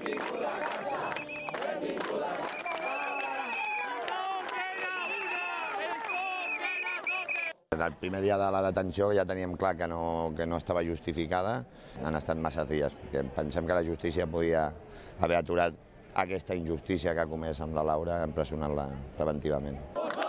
El primer dia de la detenció ja teníem clar que no estava justificada. Han estat massa dies. Pensem que la justícia podia haver aturat aquesta injustícia que ha comès amb la Laura, empresonant-la preventivament.